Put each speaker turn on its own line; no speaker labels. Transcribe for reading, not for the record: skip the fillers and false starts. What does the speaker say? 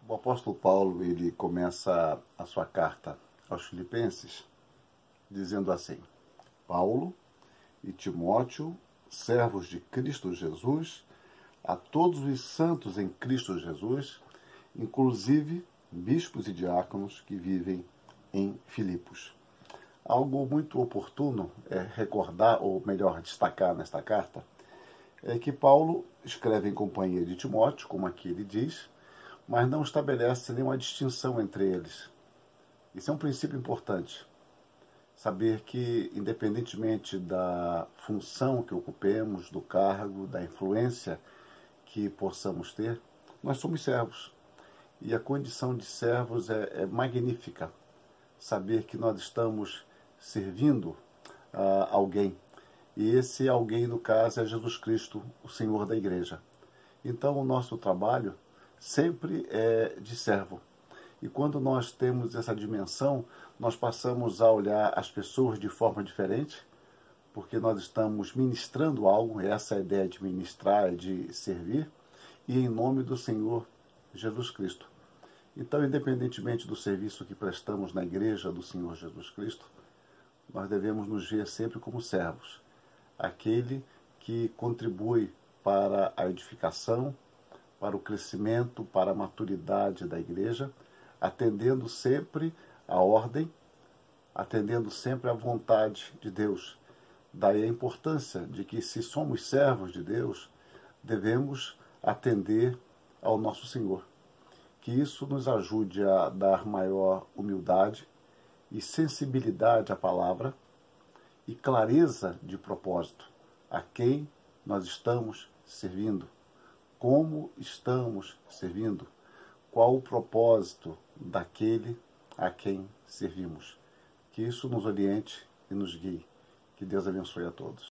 O apóstolo Paulo, ele começa a sua carta aos Filipenses dizendo assim: Paulo e Timóteo, servos de Cristo Jesus, a todos os santos em Cristo Jesus, inclusive bispos e diáconos que vivem em Filipos. Algo muito oportuno é recordar, ou melhor, destacar nesta carta, é que Paulo escreve em companhia de Timóteo, como aqui ele diz, mas não estabelece nenhuma distinção entre eles. Isso é um princípio importante. Saber que, independentemente da função que ocupemos, do cargo, da influência que possamos ter, nós somos servos. E a condição de servos é magnífica. Saber que nós estamos servindo a alguém. E esse alguém, no caso, é Jesus Cristo, o Senhor da Igreja. Então, o nosso trabalho sempre é de servo. E quando nós temos essa dimensão, nós passamos a olhar as pessoas de forma diferente, porque nós estamos ministrando algo, essa é a ideia de ministrar, de servir, e em nome do Senhor Jesus Cristo. Então, independentemente do serviço que prestamos na igreja do Senhor Jesus Cristo, nós devemos nos ver sempre como servos, aquele que contribui para a edificação, para o crescimento, para a maturidade da igreja, atendendo sempre à ordem, atendendo sempre à vontade de Deus. Daí a importância de que, se somos servos de Deus, devemos atender ao nosso Senhor. Que isso nos ajude a dar maior humildade e sensibilidade à palavra e clareza de propósito a quem nós estamos servindo, como estamos servindo, qual o propósito daquele a quem servimos. Que isso nos oriente e nos guie. Que Deus abençoe a todos.